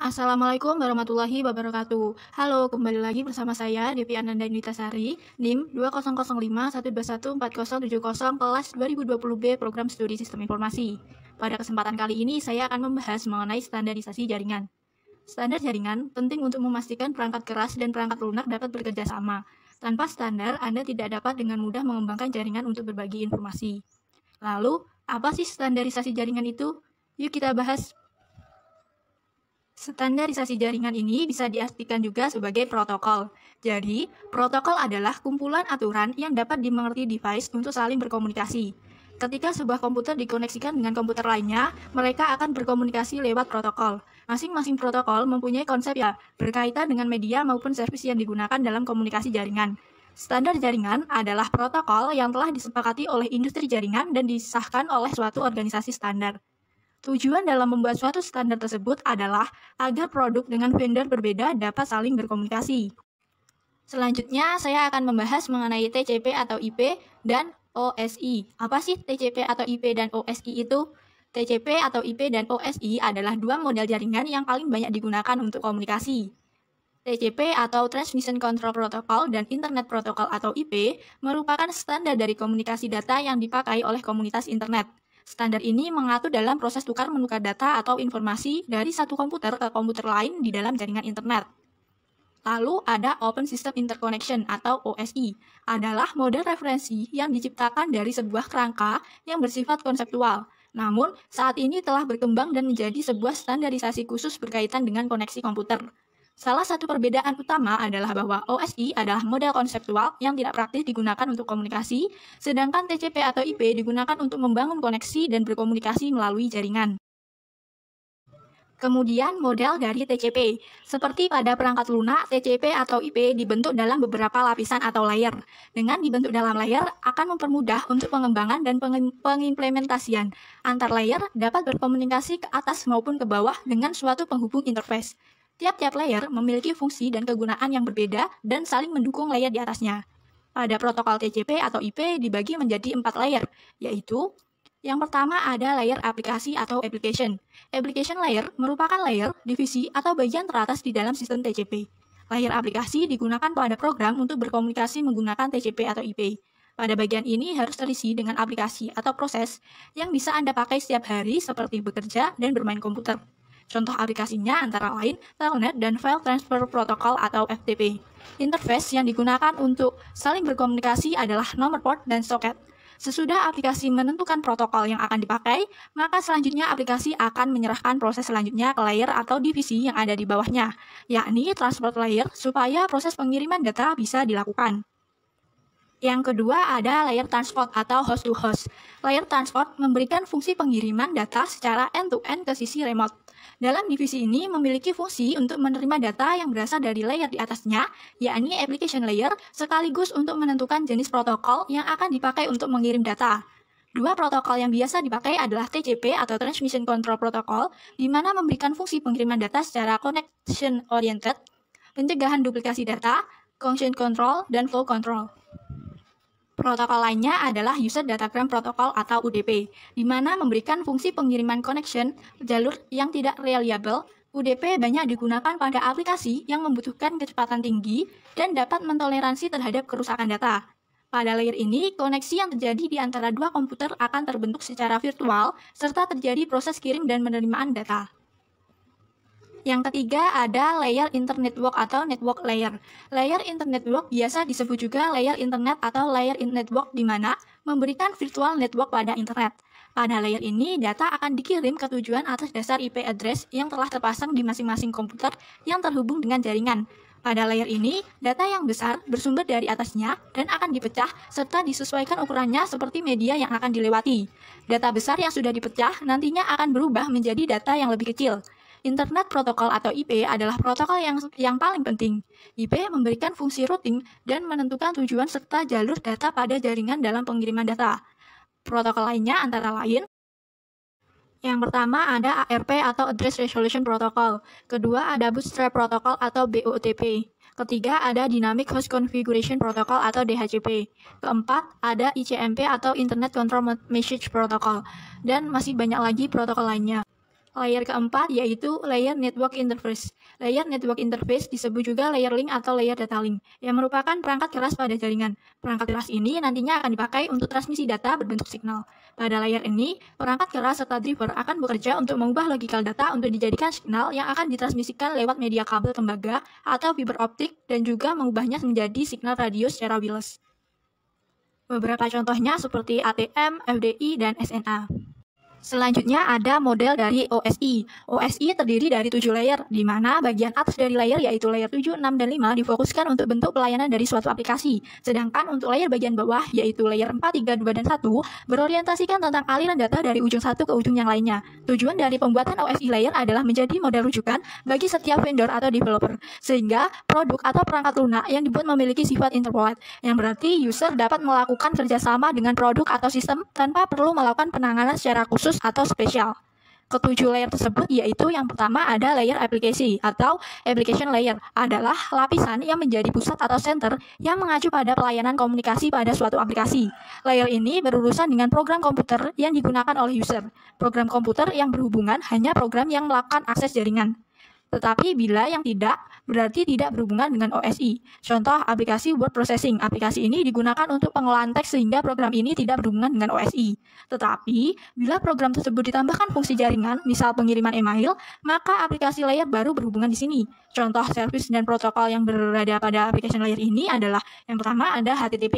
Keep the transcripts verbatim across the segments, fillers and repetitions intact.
Assalamualaikum warahmatullahi wabarakatuh. Halo, kembali lagi bersama saya Devi Ananda Nitasari, N I M dua nol nol lima satu dua satu empat nol tujuh nol kelas dua ribu dua puluh B Program Studi Sistem Informasi. Pada kesempatan kali ini saya akan membahas mengenai standarisasi jaringan. Standar jaringan penting untuk memastikan perangkat keras dan perangkat lunak dapat bekerja sama. Tanpa standar, Anda tidak dapat dengan mudah mengembangkan jaringan untuk berbagi informasi. Lalu, apa sih standarisasi jaringan itu? Yuk kita bahas. Standarisasi jaringan ini bisa diartikan juga sebagai protokol. Jadi, protokol adalah kumpulan aturan yang dapat dimengerti device untuk saling berkomunikasi. Ketika sebuah komputer dikoneksikan dengan komputer lainnya, mereka akan berkomunikasi lewat protokol. Masing-masing protokol mempunyai konsep ya, berkaitan dengan media maupun servis yang digunakan dalam komunikasi jaringan. Standar jaringan adalah protokol yang telah disepakati oleh industri jaringan dan disahkan oleh suatu organisasi standar. Tujuan dalam membuat suatu standar tersebut adalah agar produk dengan vendor berbeda dapat saling berkomunikasi. Selanjutnya, saya akan membahas mengenai T C P atau I P dan O S I. Apa sih T C P atau I P dan O S I itu? T C P atau I P dan O S I adalah dua model jaringan yang paling banyak digunakan untuk komunikasi. T C P atau Transmission Control Protocol dan Internet Protocol atau I P merupakan standar dari komunikasi data yang dipakai oleh komunitas internet. Standar ini mengatur dalam proses tukar-menukar data atau informasi dari satu komputer ke komputer lain di dalam jaringan internet. Lalu ada Open System Interconnection atau O S I, adalah model referensi yang diciptakan dari sebuah kerangka yang bersifat konseptual. Namun, saat ini telah berkembang dan menjadi sebuah standarisasi khusus berkaitan dengan koneksi komputer. Salah satu perbedaan utama adalah bahwa O S I adalah model konseptual yang tidak praktis digunakan untuk komunikasi, sedangkan T C P atau I P digunakan untuk membangun koneksi dan berkomunikasi melalui jaringan. Kemudian model dari T C P. Seperti pada perangkat lunak, T C P atau I P dibentuk dalam beberapa lapisan atau layer. Dengan dibentuk dalam layer, akan mempermudah untuk pengembangan dan pengimplementasian. Antar layer dapat berkomunikasi ke atas maupun ke bawah dengan suatu penghubung interface. Tiap-tiap layer memiliki fungsi dan kegunaan yang berbeda dan saling mendukung layer di atasnya. Pada protokol T C P atau I P dibagi menjadi empat layer, yaitu yang pertama ada layer aplikasi atau application. Application layer merupakan layer, divisi, atau bagian teratas di dalam sistem T C P. Layer aplikasi digunakan pada program untuk berkomunikasi menggunakan T C P atau I P. Pada bagian ini harus terisi dengan aplikasi atau proses yang bisa Anda pakai setiap hari seperti bekerja dan bermain komputer. Contoh aplikasinya antara lain Telnet dan File Transfer Protocol atau F T P. Interface yang digunakan untuk saling berkomunikasi adalah nomor port dan soket. Sesudah aplikasi menentukan protokol yang akan dipakai, maka selanjutnya aplikasi akan menyerahkan proses selanjutnya ke layer atau divisi yang ada di bawahnya, yakni transport layer, supaya proses pengiriman data bisa dilakukan. Yang kedua ada layer transport atau host to host. Layer transport memberikan fungsi pengiriman data secara end-to-end ke sisi remote. Dalam divisi ini memiliki fungsi untuk menerima data yang berasal dari layer di atasnya, yakni application layer, sekaligus untuk menentukan jenis protokol yang akan dipakai untuk mengirim data. Dua protokol yang biasa dipakai adalah T C P atau Transmission Control Protocol, di mana memberikan fungsi pengiriman data secara connection oriented, pencegahan duplikasi data, congestion control, dan flow control. Protokol lainnya adalah User Datagram Protocol atau U D P, di mana memberikan fungsi pengiriman connection jalur yang tidak reliable. U D P banyak digunakan pada aplikasi yang membutuhkan kecepatan tinggi dan dapat mentoleransi terhadap kerusakan data. Pada layer ini, koneksi yang terjadi di antara dua komputer akan terbentuk secara virtual, serta terjadi proses kirim dan penerimaan data. Yang ketiga ada layer internetwork atau network layer. Layer internetwork biasa disebut juga layer internet atau layer network, di mana memberikan virtual network pada internet. Pada layer ini, data akan dikirim ke tujuan atas dasar I P address yang telah terpasang di masing-masing komputer yang terhubung dengan jaringan. Pada layer ini, data yang besar bersumber dari atasnya dan akan dipecah serta disesuaikan ukurannya seperti media yang akan dilewati. Data besar yang sudah dipecah nantinya akan berubah menjadi data yang lebih kecil. Internet protokol atau I P adalah protokol yang yang paling penting. I P memberikan fungsi routing dan menentukan tujuan serta jalur data pada jaringan dalam pengiriman data. Protokol lainnya antara lain, yang pertama ada A R P atau Address Resolution Protocol. Kedua ada Bootstrap Protocol atau B O T P. Ketiga ada Dynamic Host Configuration Protocol atau D H C P. Keempat ada I C M P atau Internet Control Message Protocol. Dan masih banyak lagi protokol lainnya. Layer keempat yaitu layer network interface. Layer network interface disebut juga layer link atau layer data link, yang merupakan perangkat keras pada jaringan. Perangkat keras ini nantinya akan dipakai untuk transmisi data berbentuk signal. Pada layer ini, perangkat keras serta driver akan bekerja untuk mengubah logical data untuk dijadikan signal yang akan ditransmisikan lewat media kabel tembaga atau fiber optik dan juga mengubahnya menjadi signal radio secara wireless. Beberapa contohnya seperti A T M, F D I, dan S N A. Selanjutnya ada model dari O S I. O S I terdiri dari tujuh layer, di mana bagian atas dari layer yaitu layer tujuh, enam, dan lima difokuskan untuk bentuk pelayanan dari suatu aplikasi. Sedangkan untuk layer bagian bawah yaitu layer empat, tiga, dua, dan satu berorientasikan tentang aliran data dari ujung satu ke ujung yang lainnya. Tujuan dari pembuatan O S I layer adalah menjadi model rujukan bagi setiap vendor atau developer, sehingga produk atau perangkat lunak yang dibuat memiliki sifat interpolate, yang berarti user dapat melakukan kerjasama dengan produk atau sistem tanpa perlu melakukan penanganan secara khusus atau spesial. Ketujuh layer tersebut yaitu yang pertama ada layer aplikasi atau application layer, adalah lapisan yang menjadi pusat atau center yang mengacu pada pelayanan komunikasi pada suatu aplikasi. Layer ini berurusan dengan program komputer yang digunakan oleh user. Program komputer yang berhubungan hanya program yang melakukan akses jaringan. Tetapi bila yang tidak, berarti tidak berhubungan dengan O S I. Contoh aplikasi word processing. Aplikasi ini digunakan untuk pengolahan teks sehingga program ini tidak berhubungan dengan O S I. Tetapi, bila program tersebut ditambahkan fungsi jaringan, misal pengiriman email, maka aplikasi layer baru berhubungan di sini. Contoh service dan protokol yang berada pada application layer ini adalah yang pertama ada H T T P.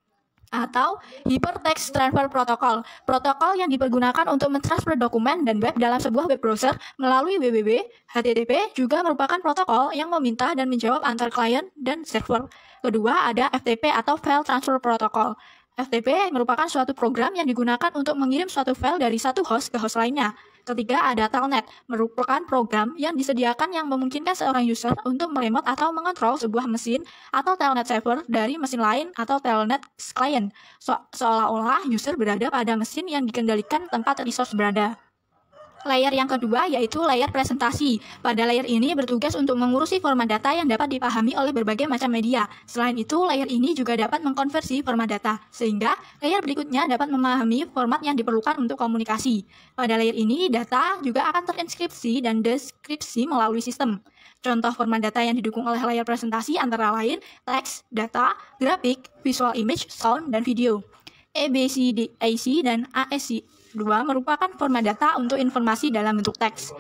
Atau Hypertext Transfer Protocol, protokol yang dipergunakan untuk mentransfer dokumen dan web dalam sebuah web browser melalui W W W. H T T P juga merupakan protokol yang meminta dan menjawab antar klien dan server. Kedua ada F T P atau File Transfer Protocol. F T P merupakan suatu program yang digunakan untuk mengirim suatu file dari satu host ke host lainnya. Ketiga ada Telnet, merupakan program yang disediakan yang memungkinkan seorang user untuk meremote atau mengontrol sebuah mesin atau Telnet server dari mesin lain atau Telnet client, so seolah-olah user berada pada mesin yang dikendalikan tempat resource berada. Layer yang kedua yaitu layer presentasi. Pada layer ini bertugas untuk mengurusi format data yang dapat dipahami oleh berbagai macam media. Selain itu, layer ini juga dapat mengkonversi format data, sehingga layer berikutnya dapat memahami format yang diperlukan untuk komunikasi. Pada layer ini, data juga akan terinskripsi dan deskripsi melalui sistem. Contoh format data yang didukung oleh layer presentasi antara lain teks, data, grafik, visual image, sound, dan video. A B C D A C dan A S C dua merupakan format data untuk informasi dalam bentuk teks.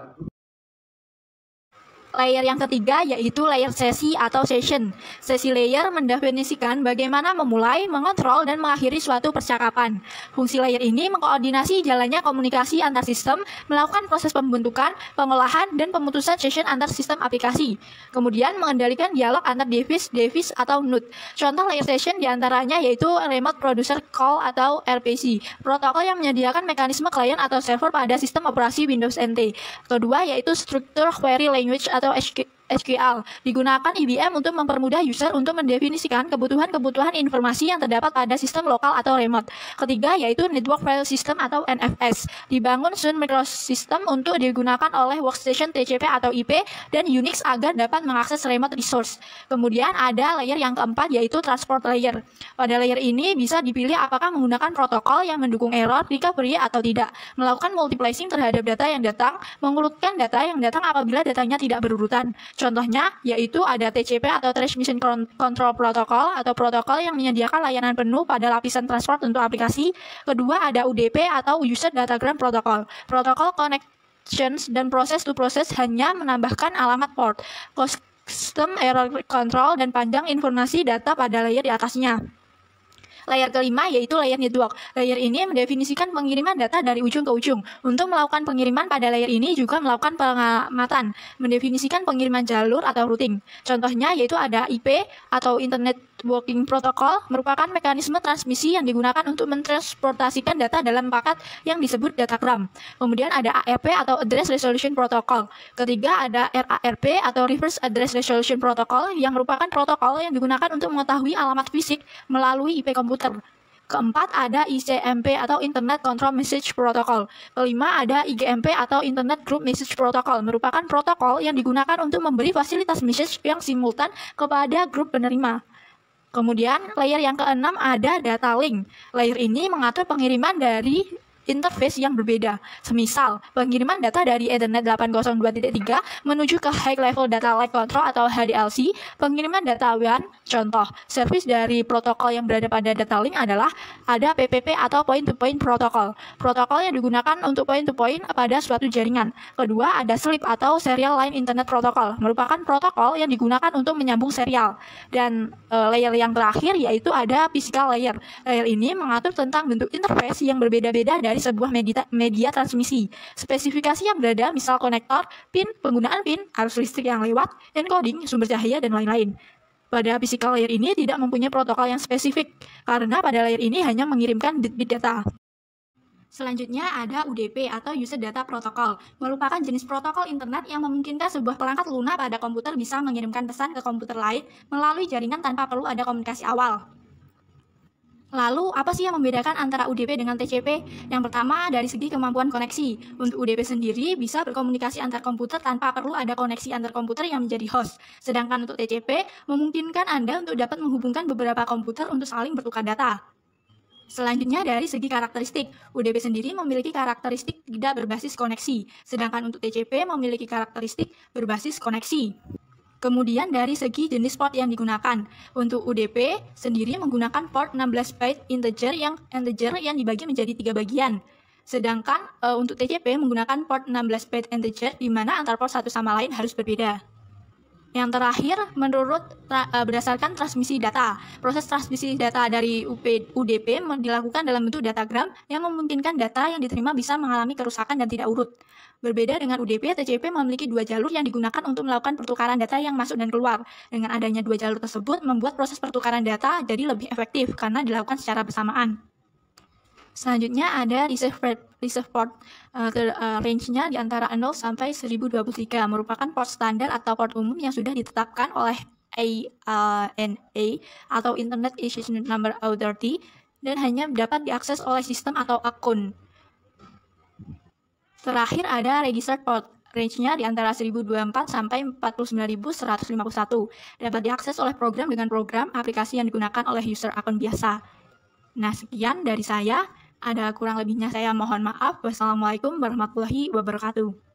Layer yang ketiga yaitu layer sesi atau session. Sesi layer mendefinisikan bagaimana memulai, mengontrol, dan mengakhiri suatu percakapan. Fungsi layer ini mengkoordinasi jalannya komunikasi antar sistem, melakukan proses pembentukan, pengolahan, dan pemutusan session antar sistem aplikasi. Kemudian mengendalikan dialog antar device, device, atau node. Contoh layer session diantaranya yaitu Remote Producer Call atau R P C, protokol yang menyediakan mekanisme klien atau server pada sistem operasi Windows N T. Kedua yaitu Structured Query Language atau H Q L, digunakan I B M untuk mempermudah user untuk mendefinisikan kebutuhan-kebutuhan informasi yang terdapat pada sistem lokal atau remote. Ketiga yaitu Network File System atau N F S, dibangun Sun Microsystem untuk digunakan oleh workstation T C P atau I P dan Unix agar dapat mengakses remote resource. Kemudian ada layer yang keempat yaitu Transport Layer. Pada layer ini bisa dipilih apakah menggunakan protokol yang mendukung error recovery atau tidak, melakukan multiplexing terhadap data yang datang, mengurutkan data yang datang apabila datanya tidak berurutan. Contohnya yaitu ada T C P atau Transmission Control Protocol atau protokol yang menyediakan layanan penuh pada lapisan transport untuk aplikasi. Kedua ada U D P atau User Datagram Protocol. Protokol connections dan process to process hanya menambahkan alamat port, custom error control, dan panjang informasi data pada layer di atasnya. Layer kelima yaitu layer network. Layer ini mendefinisikan pengiriman data dari ujung ke ujung. Untuk melakukan pengiriman pada layer ini juga melakukan pengamatan, mendefinisikan pengiriman jalur atau routing. Contohnya yaitu ada I P atau Internet Working Protocol, merupakan mekanisme transmisi yang digunakan untuk mentransportasikan data dalam paket yang disebut datagram. Kemudian ada A R P atau Address Resolution Protocol. Ketiga ada R A R P atau Reverse Address Resolution Protocol, yang merupakan protokol yang digunakan untuk mengetahui alamat fisik melalui I P komputer. Keempat ada I C M P atau Internet Control Message Protocol. Kelima ada I G M P atau Internet Group Message Protocol, merupakan protokol yang digunakan untuk memberi fasilitas message yang simultan kepada grup penerima. Kemudian layer yang keenam ada data link. Layer ini mengatur pengiriman dari interface yang berbeda. Semisal, pengiriman data dari Ethernet delapan nol dua titik tiga menuju ke High Level Data Link Control atau H D L C, pengiriman data W A N. Contoh, service dari protokol yang berada pada data link adalah ada P P P atau Point-to-Point Protocol. Protokol yang digunakan untuk point-to-point pada suatu jaringan. Kedua, ada S L I P atau Serial Line Internet Protocol, merupakan protokol yang digunakan untuk menyambung serial. Dan e, layer yang terakhir yaitu ada Physical Layer. Layer ini mengatur tentang bentuk interface yang berbeda-beda dari sebuah media, media transmisi. Spesifikasi yang berada, misal konektor, pin, penggunaan pin, arus listrik yang lewat, encoding, sumber cahaya, dan lain-lain. Pada physical layer ini tidak mempunyai protokol yang spesifik, karena pada layer ini hanya mengirimkan bit-bit data. Selanjutnya ada U D P atau User Data Protocol, merupakan jenis protokol internet yang memungkinkan sebuah perangkat lunak pada komputer bisa mengirimkan pesan ke komputer lain melalui jaringan tanpa perlu ada komunikasi awal. Lalu, apa sih yang membedakan antara U D P dengan T C P? Yang pertama, dari segi kemampuan koneksi. Untuk U D P sendiri bisa berkomunikasi antar komputer tanpa perlu ada koneksi antar komputer yang menjadi host. Sedangkan untuk T C P, memungkinkan Anda untuk dapat menghubungkan beberapa komputer untuk saling bertukar data. Selanjutnya, dari segi karakteristik, U D P sendiri memiliki karakteristik tidak berbasis koneksi, sedangkan untuk T C P memiliki karakteristik berbasis koneksi. Kemudian dari segi jenis port yang digunakan, untuk U D P sendiri menggunakan port enam belas byte integer yang integer yang dibagi menjadi tiga bagian. Sedangkan e, untuk T C P menggunakan port enam belas byte integer di mana antar port satu sama lain harus berbeda. Yang terakhir, menurut tra, e, berdasarkan transmisi data, proses transmisi data dari U D P dilakukan dalam bentuk datagram yang memungkinkan data yang diterima bisa mengalami kerusakan dan tidak urut. Berbeda dengan U D P, T C P memiliki dua jalur yang digunakan untuk melakukan pertukaran data yang masuk dan keluar. Dengan adanya dua jalur tersebut, membuat proses pertukaran data jadi lebih efektif karena dilakukan secara bersamaan. Selanjutnya ada receive port, uh, uh, range-nya di antara nol sampai seribu dua puluh tiga, merupakan port standar atau port umum yang sudah ditetapkan oleh A N A atau Internet Access Number Authority dan hanya dapat diakses oleh sistem atau akun. Terakhir ada registered port, range-nya di antara seribu dua puluh empat sampai empat puluh sembilan ribu seratus lima puluh satu, dapat diakses oleh program dengan program aplikasi yang digunakan oleh user akun biasa. Nah, sekian dari saya. Ada kurang lebihnya saya mohon maaf. Wassalamualaikum warahmatullahi wabarakatuh.